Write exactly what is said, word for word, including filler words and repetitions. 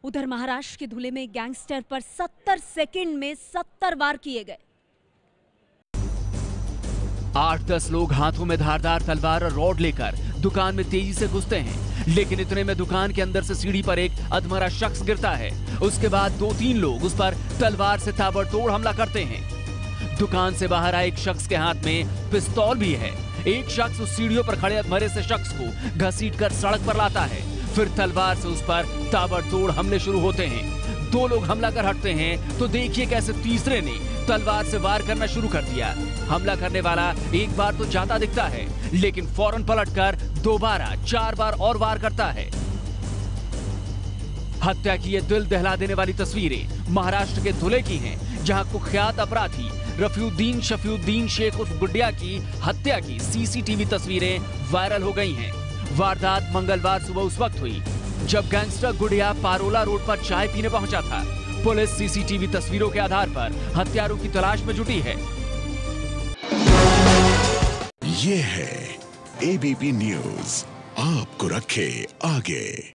उधर महाराष्ट्र के धुले में गैंगस्टर पर सत्तर सेकंड में सत्तर वार किए गए। आठ दस लोग हाथों में धारदार तलवार और रॉड लेकर दुकान में तेजी से घुसते हैं, लेकिन इतने में दुकान के अंदर से सीढ़ी पर एक अधमरा शख्स गिरता है। उसके बाद दो तीन लोग उस पर तलवार से ताबड़तोड़ हमला करते हैं। दुकान से बाहर आए एक शख्स के हाथ में पिस्तौल भी है। एक शख्स उस सीढ़ियों पर खड़े अधमरे से शख्स को घसीटकर सड़क पर लाता है, फिर तलवार से उस पर ताबड़तोड़ हमले शुरू होते हैं। दो लोग हमला कर हटते हैं तो देखिए कैसे तीसरे ने तलवार से वार करना शुरू कर दिया। हमला करने वाला एक बार तो जाता दिखता है, लेकिन फौरन पलटकर दोबारा चार बार और वार करता है। हत्या की ये दिल दहला देने वाली तस्वीरें महाराष्ट्र के धुले की हैं, जहां कुख्यात अपराधी रफीउद्दीन शफीउद्दीन शेख उर्फ गुड्डिया की हत्या की सीसीटीवी तस्वीरें वायरल हो गई हैं। वारदात मंगलवार सुबह उस वक्त हुई जब गैंगस्टर गुडिया पारोला रोड पर चाय पीने पहुंचा था। पुलिस सीसीटीवी तस्वीरों के आधार पर हत्यारों की तलाश में जुटी है। ये है एबीपी न्यूज, आपको रखे आगे।